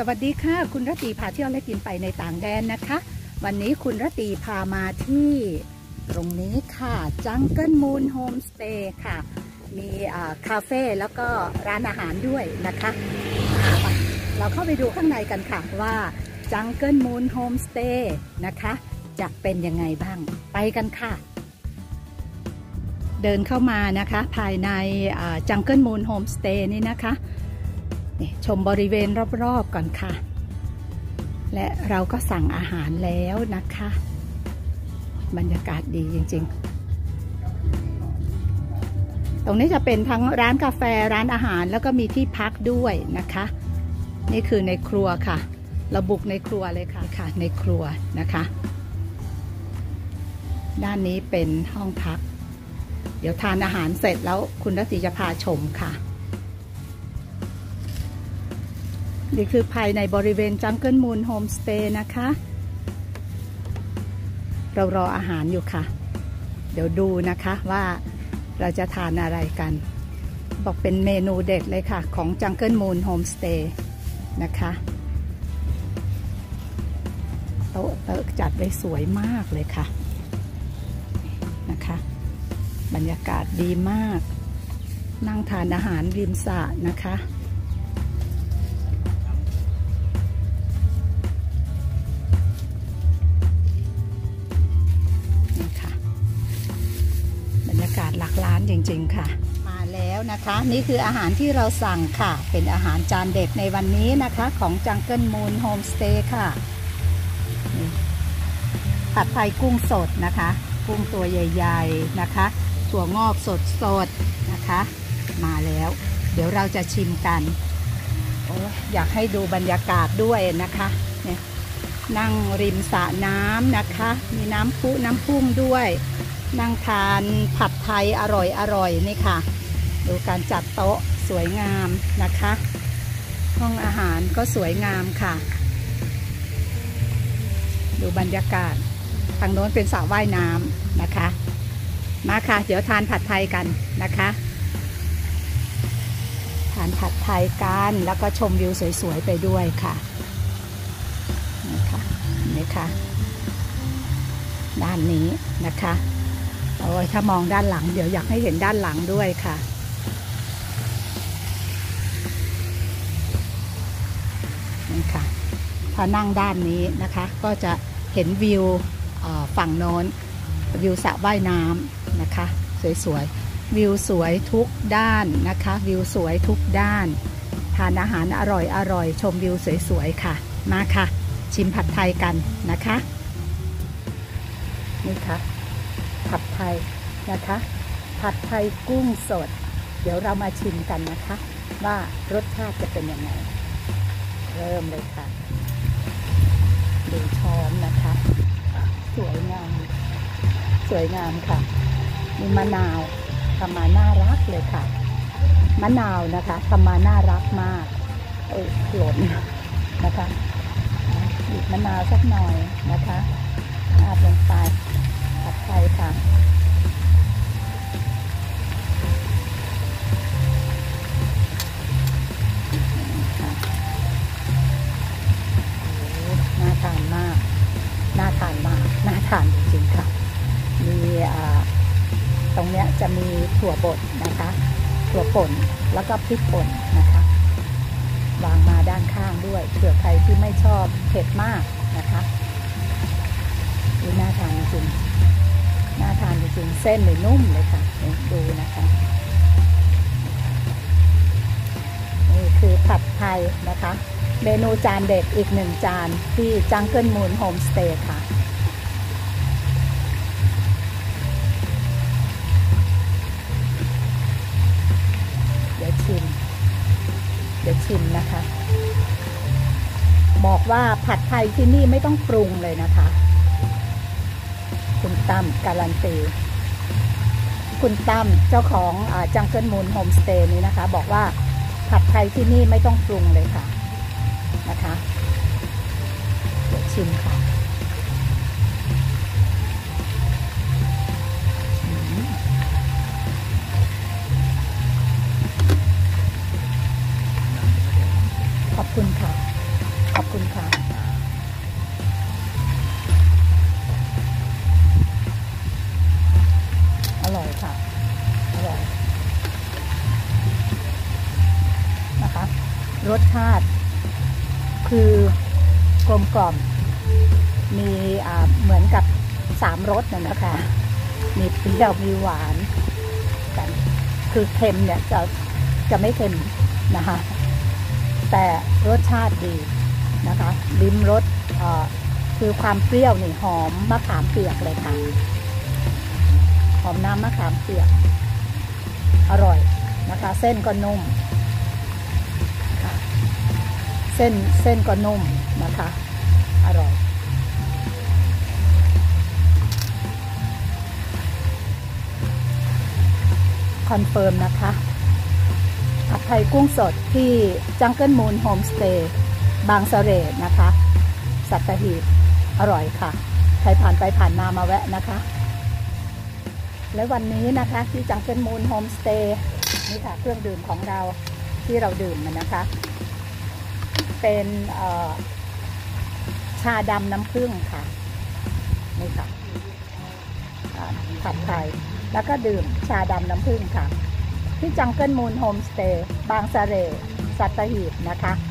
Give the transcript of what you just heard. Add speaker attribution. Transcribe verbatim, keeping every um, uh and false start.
Speaker 1: วัสดีค่ะคุณรตีพาเที่ยวและกินไปในต่างแดนนะคะวันนี้คุณรตีพามาที่ตรงนี้ค่ะ Jungle Moon Homestay ค่ะมีคาเฟ่แล้วก็ร้านอาหารด้วยนะคะเราเข้าไปดูข้างในกันค่ะว่า Jungle Moon Homestay นะคะจะเป็นยังไงบ้างไปกันค่ะเดินเข้ามานะคะภายใน Jungle Moon Homestay นี่นะคะชมบริเวณรอบๆก่อนค่ะและเราก็สั่งอาหารแล้วนะคะบรรยากาศดีจริงๆตรงนี้จะเป็นทั้งร้านกาแฟร้านอาหารแล้วก็มีที่พักด้วยนะคะนี่คือในครัวค่ะเราบุกในครัวเลยค่ะค่ะในครัวนะคะด้านนี้เป็นห้องพักเดี๋ยวทานอาหารเสร็จแล้วคุณรติจะพาชมค่ะนี่คือภายในบริเวณ Jungle Moon Homestay นะคะเรารออาหารอยู่ค่ะเดี๋ยวดูนะคะว่าเราจะทานอะไรกันบอกเป็นเมนูเด็ดเลยค่ะของ Jungle Moon Homestay นะคะโต๊ะเต๊ะจัดไว้สวยมากเลยค่ะนะคะบรรยากาศดีมากนั่งทานอาหารริมสระนะคะหลักล้านจริงๆค่ะมาแล้วนะคะนี่คืออาหารที่เราสั่งค่ะเป็นอาหารจานเด็ดในวันนี้นะคะของ Jungle Moon Homestay ค่ะผัดไทยกุ้งสดนะคะกุ้งตัวใหญ่ๆนะคะถั่วงอกสดๆนะคะมาแล้วเดี๋ยวเราจะชิมกันโอ้อยากให้ดูบรรยากาศด้วยนะคะเนี่ยนั่งริมสระน้ำนะคะมีน้ำพุน้ำพุ่งด้วยนั่งทานผัดไทยอร่อยอร่อยนี่ค่ะดูการจัดโต๊ะสวยงามนะคะห้องอาหารก็สวยงามค่ะดูบรรยากาศทางโน้นเป็นสระว่ายน้ำนะคะมาค่ะเดี๋ยวทานผัดไทยกันนะคะทานผัดไทยกันแล้วก็ชมวิวสวยๆไปด้วยค่ะนี่ค่ะนี่ค่ะด้านนี้นะคะโอ้ยถ้ามองด้านหลังเดี๋ยวอยากให้เห็นด้านหลังด้วยค่ะนี่ค่ะถ้านั่งด้านนี้นะคะก็จะเห็นวิวฝั่งโน้นวิวสระว่ายน้ำนะคะสวยๆวิวสวยทุกด้านนะคะวิวสวยทุกด้านทานอาหารอร่อยอร่อยชมวิวสวยๆค่ะมาค่ะชิมผัดไทยกันนะคะนี่ค่ะผัดไทยนะคะผัดไทยกุ้งสดเดี๋ยวเรามาชิมกันนะคะว่ารสชาติจะเป็นยังไงเริ่มเลยค่ะดูช้อนนะคะสวยงามสวยงามค่ะมีมะนาวทำมาน่ารักเลยค่ะมะนาวนะคะทำมาน่ารักมากเอ้ยหล่นนะคะบีบมะนาวสักหน่อยนะคะอาบลงไปผัดไทยค่ะน่าทานมากน่าทานมากน่าทานจริงๆค่ะมีตรงเนี้ยจะมีถั่วบดนะคะถั่วป่นแล้วก็พริกป่นนะคะวางมาด้านข้างด้วยเผื่อใครที่ไม่ชอบเผ็ดมากนะคะนี่น่าทานจริงน่าทานจริงเส้นเลยนุ่มเลยค่ะดูนะคะนี่คือผัดไทยนะคะเมนูจานเด็ดอีกหนึ่งจานที่ Jungle Moon Homestay ค่ะเดี๋ยวชิมเดี๋ยวชิมนะคะบอกว่าผัดไทยที่นี่ไม่ต้องปรุงเลยนะคะคุณตั้มการันตีคุณตั้มเจ้าของ Jungle Moon Homestay นี้นะคะบอกว่าผัดไทยที่นี่ไม่ต้องปรุงเลยค่ะนะคะเดี๋ยวชิมค่ะขอบคุณค่ะคุณค่ะอร่อยค่ะอร่อยนะคะรสชาติคือกลมกล่อมมีอ่าเหมือนกับสามรสน่ะนะคะมีเปรี้ยวมีหวานกันคือเค็มเนี่ยจะจะไม่เค็มนะคะแต่รสชาติดีนะคะลิ้มรสคือความเปรี้ยวนี่หอมมะขามเปียกเลยค่ะหอมน้ำมะขามเปียกอร่อยนะคะเส้นก็นุ่มเส้นเส้นก็นุ่มนะคะอร่อยคอนเฟิร์มนะคะผัดไทยกุ้งสดที่จังเกิลมูนโฮมสเตย์บางเสร่นะคะสัตหีบอร่อยค่ะใครผ่านไปผ่านมามาแวะนะคะและวันนี้นะคะที่จังเกิลมูนโฮมสเตย์นี่ค่ะเครื่องดื่มของเราที่เราดื่มมันนะคะเป็นชาดำน้ำผึ้งค่ะนี่ค่ะผัดไทยแล้วก็ดื่มชาดำน้ำผึ้งค่ะที่จังเกิลมูนโฮมสเตย์บางเสร่สัตหีบนะคะ